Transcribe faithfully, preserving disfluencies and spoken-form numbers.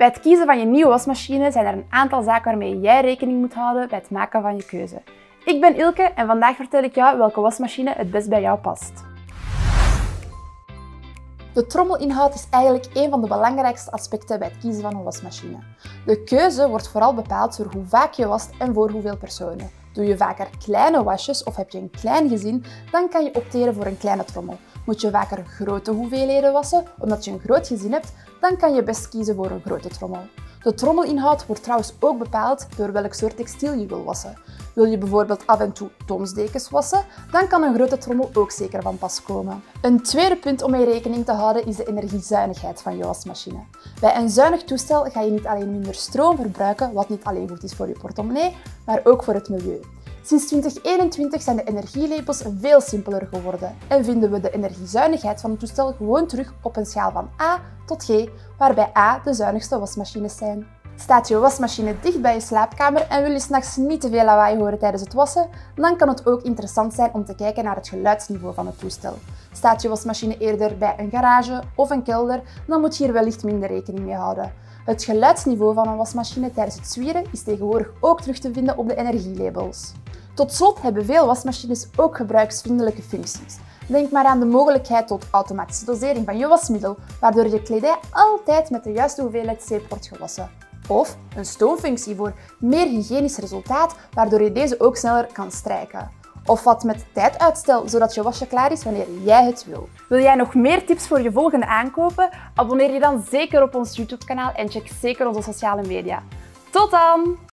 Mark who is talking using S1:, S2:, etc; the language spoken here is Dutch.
S1: Bij het kiezen van je nieuwe wasmachine zijn er een aantal zaken waarmee jij rekening moet houden bij het maken van je keuze. Ik ben Ilke en vandaag vertel ik jou welke wasmachine het best bij jou past. De trommelinhoud is eigenlijk een van de belangrijkste aspecten bij het kiezen van een wasmachine. De keuze wordt vooral bepaald door hoe vaak je wast en voor hoeveel personen. Doe je vaker kleine wasjes of heb je een klein gezin, dan kan je opteren voor een kleine trommel. Moet je vaker grote hoeveelheden wassen, omdat je een groot gezin hebt, dan kan je best kiezen voor een grote trommel. De trommelinhoud wordt trouwens ook bepaald door welk soort textiel je wil wassen. Wil je bijvoorbeeld af en toe domsdekens wassen, dan kan een grote trommel ook zeker van pas komen. Een tweede punt om mee rekening te houden is de energiezuinigheid van je wasmachine. Bij een zuinig toestel ga je niet alleen minder stroom verbruiken, wat niet alleen goed is voor je portemonnee, maar ook voor het milieu. Sinds twintig eenentwintig zijn de energielabels veel simpeler geworden en vinden we de energiezuinigheid van het toestel gewoon terug op een schaal van A tot G, waarbij A de zuinigste wasmachines zijn. Staat je wasmachine dicht bij je slaapkamer en wil je 's nachts niet te veel lawaai horen tijdens het wassen, dan kan het ook interessant zijn om te kijken naar het geluidsniveau van het toestel. Staat je wasmachine eerder bij een garage of een kelder, dan moet je hier wellicht minder rekening mee houden. Het geluidsniveau van een wasmachine tijdens het zwieren is tegenwoordig ook terug te vinden op de energielabels. Tot slot hebben veel wasmachines ook gebruiksvriendelijke functies. Denk maar aan de mogelijkheid tot automatische dosering van je wasmiddel, waardoor je kledij altijd met de juiste hoeveelheid zeep wordt gewassen. Of een stoomfunctie voor meer hygiënisch resultaat, waardoor je deze ook sneller kan strijken. Of wat met tijduitstel, zodat je wasje klaar is wanneer jij het wil. Wil jij nog meer tips voor je volgende aankopen? Abonneer je dan zeker op ons YouTube kanaal en check zeker onze sociale media. Tot dan!